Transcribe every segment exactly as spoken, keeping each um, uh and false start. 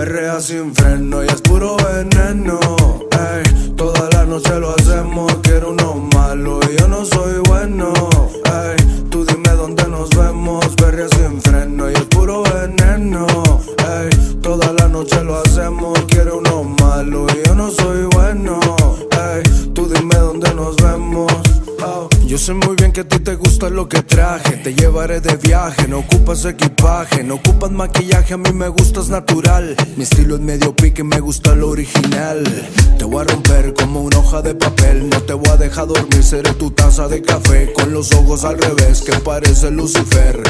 Perrea sin freno y es puro veneno, ey. Toda la noche lo hacemos, quiero uno malo y yo no soy bueno, ey. Tú dime dónde nos vemos, perrea sin freno y es puro veneno, ey. Toda la noche lo hacemos, quiero uno malo y yo no soy bueno, ey. Tú dime dónde nos vemos. Oh. Yo sé muy bien que a ti te gusta lo que traje. Te llevaré de viaje, no ocupas equipaje, no ocupas maquillaje, a mí me gustas natural. Mi estilo es medio pique, me gusta lo original. Te voy a romper como una hoja de papel, no te voy a dejar dormir, seré tu taza de café. Con los ojos al revés, que parece Lucifer.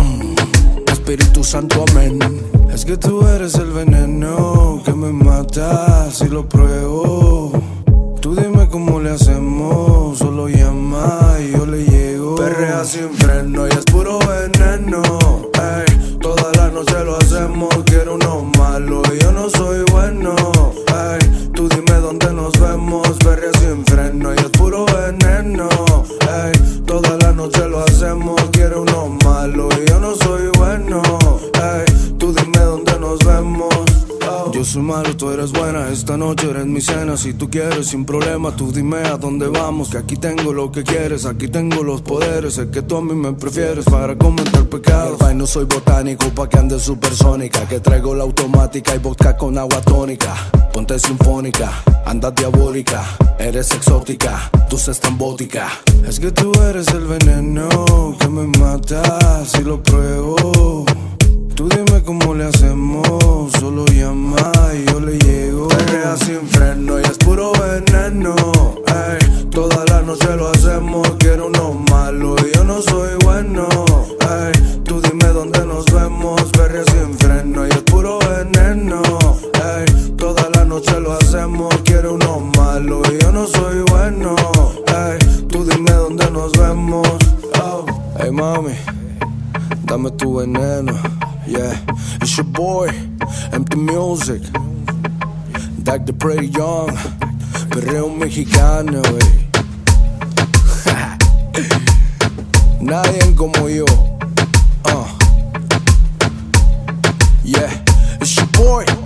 mm, Espíritu Santo, amén. Es que tú eres el veneno que me mata si lo pruebo. Tú dime cómo le hacemos, solo llama y yo le llego. Perrea sin freno y es puro veneno, ey. Toda la noche lo hacemos, quiero uno malo y yo no soy bueno, ey. Tú dime dónde nos vemos, perrea sin freno y es puro veneno, ey. Toda la noche lo hacemos, quiero uno malo y yo no soy bueno, ey. Tú dime dónde nos vemos. Yo soy malo, tú eres buena, esta noche eres mi cena. Si tú quieres, sin problema, tú dime a dónde vamos. Que aquí tengo lo que quieres, aquí tengo los poderes. Sé que tú a mí me prefieres para cometer pecados. Ay, no soy botánico pa' que andes supersónica, que traigo la automática y vodka con agua tónica. Ponte sinfónica, andas diabólica, eres exótica, tú estás tambótica. Es que tú eres el veneno que me mata si lo pruebo. Tú dime cómo le hacemos, solo llama y yo le llego. Perrea sin freno y es puro veneno, ey. Toda la noche lo hacemos, quiero uno malo y yo no soy bueno, ey. Tú dime dónde nos vemos, perrea sin freno y es puro veneno, ey. Toda la noche lo hacemos, quiero uno malo y yo no soy bueno, ey. Tú dime dónde nos vemos, oh. Hey mami, dame tu veneno. Yeah, it's your boy, Empty Music, Dak the Pretty Young, perreo mexicano, wey. Nadie como yo. uh. Yeah, it's your boy.